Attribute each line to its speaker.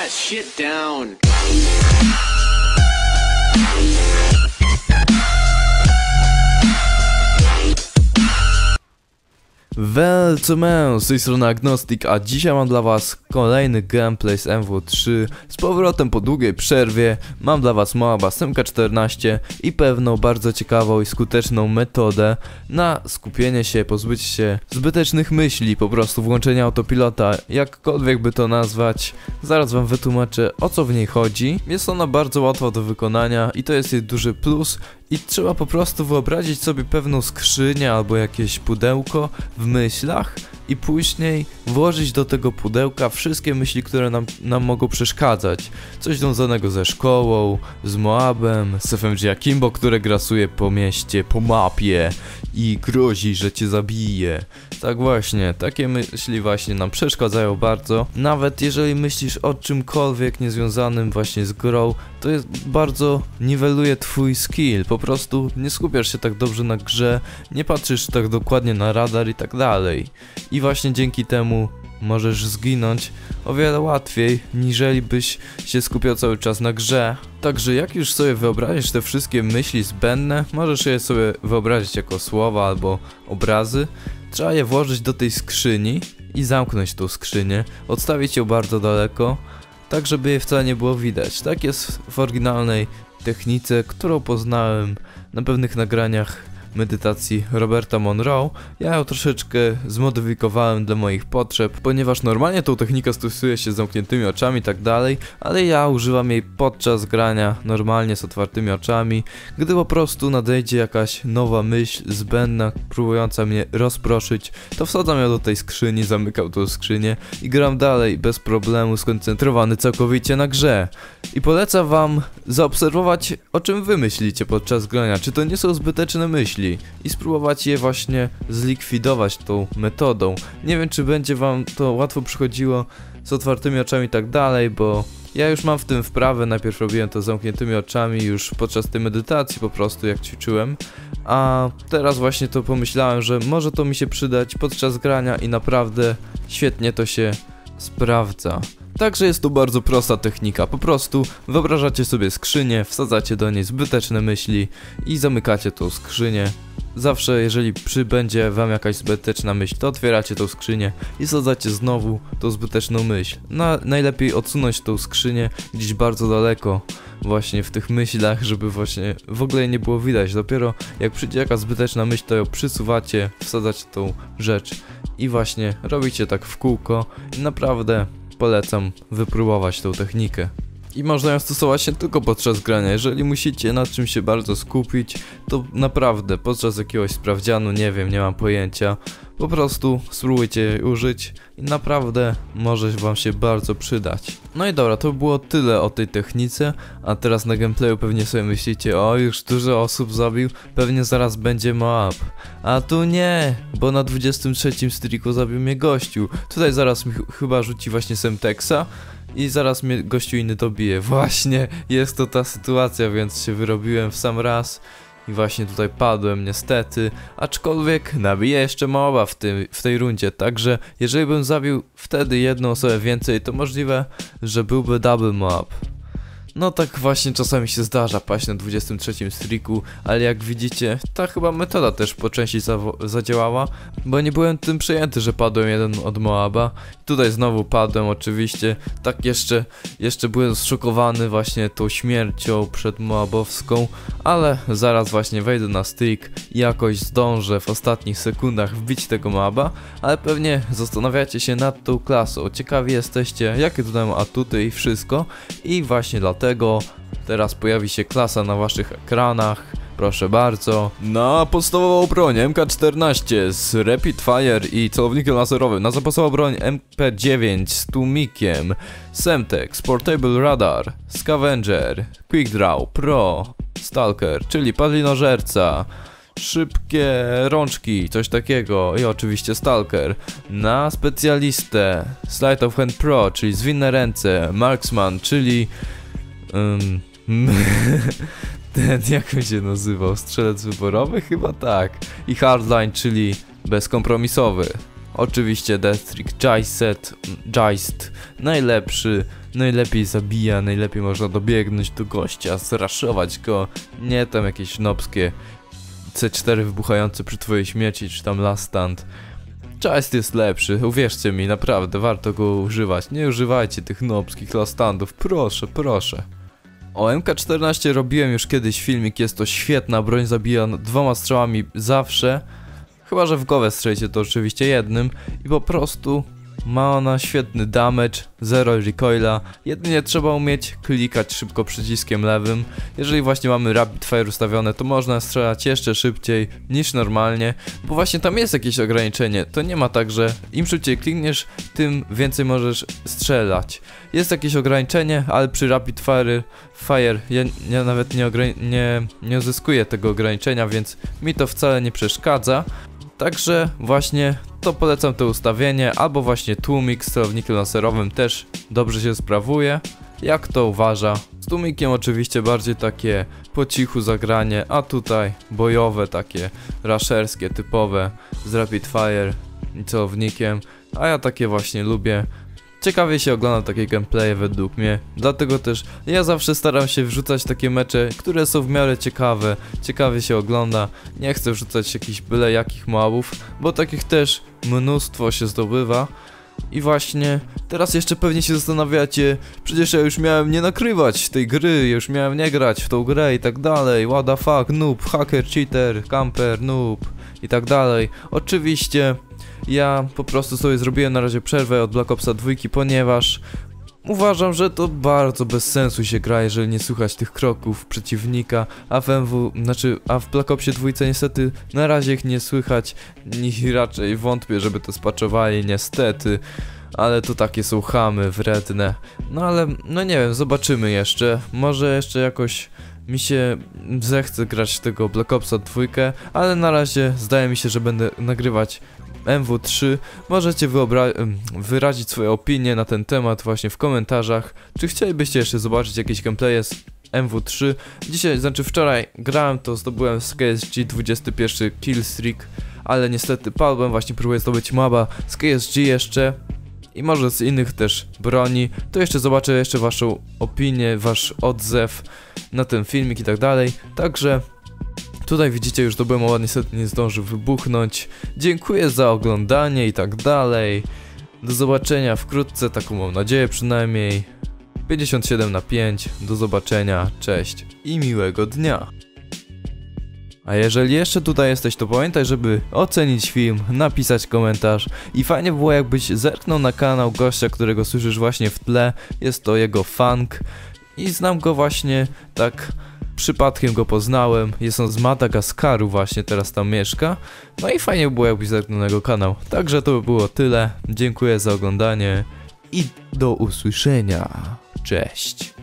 Speaker 1: that shit down.
Speaker 2: Welcome, z tej strony Agnostik, a dzisiaj mam dla was kolejny gameplay z MW3. Z powrotem po długiej przerwie mam dla was Moaba z MK14 i pewną bardzo ciekawą i skuteczną metodę na skupienie się, pozbycie się zbytecznych myśli, po prostu włączenie autopilota, jakkolwiek by to nazwać. Zaraz wam wytłumaczę, o co w niej chodzi. Jest ona bardzo łatwa do wykonania i to jest jej duży plus. I trzeba po prostu wyobrazić sobie pewną skrzynię albo jakieś pudełko w myślach i później włożyć do tego pudełka wszystkie myśli, które nam mogą przeszkadzać. Coś związanego ze szkołą, z Moabem, z FMG Akimbo, które grasuje po mieście, po mapie i grozi, że cię zabije. Tak właśnie, takie myśli właśnie nam przeszkadzają bardzo. Nawet jeżeli myślisz o czymkolwiek niezwiązanym właśnie z grą, to jest bardzo niweluje twój skill. Po prostu nie skupiasz się tak dobrze na grze, nie patrzysz tak dokładnie na radar i tak dalej. I właśnie dzięki temu możesz zginąć o wiele łatwiej, niżeli byś się skupiał cały czas na grze. Także jak już sobie wyobrazisz te wszystkie myśli zbędne, możesz je sobie wyobrazić jako słowa albo obrazy. Trzeba je włożyć do tej skrzyni i zamknąć tą skrzynię, odstawić ją bardzo daleko, tak żeby jej wcale nie było widać. Tak jest w oryginalnej technice, którą poznałem na pewnych nagraniach medytacji Roberta Monroe. Ja ją troszeczkę zmodyfikowałem dla moich potrzeb, ponieważ normalnie tą technikę stosuje się z zamkniętymi oczami i tak dalej, ale ja używam jej podczas grania normalnie z otwartymi oczami, gdy po prostu nadejdzie jakaś nowa myśl zbędna, próbująca mnie rozproszyć, to wsadzam ją do tej skrzyni, zamykam tą skrzynię i gram dalej bez problemu, skoncentrowany całkowicie na grze. I polecam wam zaobserwować, o czym wy myślicie podczas grania, czy to nie są zbyteczne myśli, i spróbować je właśnie zlikwidować tą metodą. Nie wiem, czy będzie wam to łatwo przychodziło z otwartymi oczami i tak dalej, bo ja już mam w tym wprawę. Najpierw robiłem to z zamkniętymi oczami już podczas tej medytacji, po prostu jak ćwiczyłem, a teraz właśnie to pomyślałem, że może to mi się przydać podczas grania i naprawdę świetnie to się sprawdza. Także jest to bardzo prosta technika, po prostu wyobrażacie sobie skrzynię, wsadzacie do niej zbyteczne myśli i zamykacie tą skrzynię. Zawsze jeżeli przybędzie wam jakaś zbyteczna myśl, to otwieracie tą skrzynię i wsadzacie znowu tą zbyteczną myśl. Najlepiej odsunąć tą skrzynię gdzieś bardzo daleko właśnie w tych myślach, żeby właśnie w ogóle nie było widać. Dopiero jak przyjdzie jakaś zbyteczna myśl, to ją przysuwacie, wsadzacie tą rzecz i właśnie robicie tak w kółko i naprawdę polecam wypróbować tą technikę. I można ją stosować nie tylko podczas grania. Jeżeli musicie nad czymś się bardzo skupić, to naprawdę podczas jakiegoś sprawdzianu, nie wiem, nie mam pojęcia, po prostu spróbujcie jej użyć i naprawdę może wam się bardzo przydać. No i dobra, to było tyle o tej technice, a teraz na gameplayu pewnie sobie myślicie, o, już dużo osób zabił, pewnie zaraz będzie Moab. A tu nie, bo na 23 streaku zabił mnie gościu. Tutaj zaraz mi chyba rzuci właśnie Semtexa i zaraz mnie gościu inny dobije. Właśnie jest to ta sytuacja, więc się wyrobiłem w sam raz i właśnie tutaj padłem niestety, aczkolwiek nabiję jeszcze Moaba w tej rundzie, także jeżeli bym zabił wtedy jedną osobę więcej, to możliwe, że byłby double Moab. No tak właśnie czasami się zdarza paść na 23 streaku, ale jak widzicie, ta chyba metoda też po części zadziałała, bo nie byłem tym przejęty, że padłem jeden od Moaba. Tutaj znowu padłem oczywiście, tak jeszcze byłem zszokowany właśnie tą śmiercią przed Moabowską, ale zaraz właśnie wejdę na streak i jakoś zdążę w ostatnich sekundach wbić tego Moaba, ale pewnie zastanawiacie się nad tą klasą, ciekawi jesteście, jakie tutaj mam atuty i wszystko, i właśnie dlatego teraz pojawi się klasa na waszych ekranach. Proszę bardzo. Na podstawową broń MK14 z Rapid Fire i celownikiem laserowym, na zapasową broń MP9 z tłumikiem, Semtex, Portable Radar, Scavenger, Quick Draw Pro, Stalker, czyli padlinożerca, szybkie rączki, coś takiego, i oczywiście Stalker. Na specjalistę Sleight of Hand Pro, czyli zwinne ręce, Marksman, czyli ten, jak on się nazywał? Strzelec wyborowy? Chyba tak. I Hardline, czyli bezkompromisowy. Oczywiście Death Trick Joyset, najlepszy najlepiej zabija, najlepiej można dobiegnąć do gościa, zraszować go, nie tam jakieś nobskie C4 wybuchające przy twojej śmierci, czy tam last stand. Chest jest lepszy, uwierzcie mi, naprawdę, warto go używać. Nie używajcie tych nobskich last standów, proszę, proszę. O MK14 robiłem już kiedyś filmik, jest to świetna broń, zabija 2 strzałami zawsze. Chyba że w głowę strzelicie to oczywiście jednym i po prostu ma ona świetny damage, zero recoila, jedynie trzeba umieć klikać szybko przyciskiem lewym. Jeżeli właśnie mamy rapid fire ustawione, to można strzelać jeszcze szybciej niż normalnie, bo właśnie tam jest jakieś ograniczenie. To nie ma tak, że im szybciej klikniesz, tym więcej możesz strzelać. Jest jakieś ograniczenie, ale przy rapid fire ja nawet nie uzyskuję tego ograniczenia, więc mi to wcale nie przeszkadza. Także właśnie to polecam to ustawienie, albo właśnie tłumik z celownikiem laserowym też dobrze się sprawuje, jak to uważa. Z tłumikiem oczywiście bardziej takie po cichu zagranie, a tutaj bojowe, takie rusherskie, typowe z rapid fire i celownikiem, a ja takie właśnie lubię. Ciekawie się ogląda takie gameplaye według mnie, dlatego też ja zawsze staram się wrzucać takie mecze, które są w miarę ciekawe, ciekawie się ogląda, nie chcę wrzucać jakichś byle jakich mobów, bo takich też mnóstwo się zdobywa. I właśnie teraz jeszcze pewnie się zastanawiacie, przecież ja już miałem nie nakrywać tej gry, już miałem nie grać w tą grę i tak dalej, what the fuck, noob, hacker, cheater, camper, noob i tak dalej. Oczywiście ja po prostu sobie zrobiłem na razie przerwę od Black Opsa 2, ponieważ uważam, że to bardzo bez sensu się gra, jeżeli nie słychać tych kroków przeciwnika, a w Black Opsie 2 niestety na razie ich nie słychać i raczej wątpię, żeby to spaczowali niestety, ale to takie są chamy wredne. No ale, no nie wiem, zobaczymy jeszcze, może jeszcze jakoś mi się zechce grać tego Black Opsa 2, ale na razie zdaje mi się, że będę nagrywać MW3. Możecie wyrazić swoje opinie na ten temat właśnie w komentarzach. Czy chcielibyście jeszcze zobaczyć jakieś gameplaye z MW3? Dzisiaj, znaczy wczoraj grałem, to zdobyłem z KSG 21 killstreak, ale niestety padłem, właśnie próbuję zdobyć moba z KSG jeszcze i może z innych też broni. To jeszcze zobaczę jeszcze waszą opinię, wasz odzew na ten filmik i tak dalej. Także tutaj widzicie, już zdobyłem moba, niestety nie zdążył wybuchnąć. Dziękuję za oglądanie i tak dalej. Do zobaczenia wkrótce, taką mam nadzieję przynajmniej. 57/5, do zobaczenia, cześć i miłego dnia. A jeżeli jeszcze tutaj jesteś, to pamiętaj, żeby ocenić film, napisać komentarz i fajnie było, jakbyś zerknął na kanał gościa, którego słyszysz właśnie w tle. Jest to jego Funk i znam go właśnie tak przypadkiem go poznałem, jest on z Madagaskaru właśnie, teraz tam mieszka. No i fajnie było, jakbyś zerknął na jego kanał. Także to by było tyle, dziękuję za oglądanie i do usłyszenia, cześć.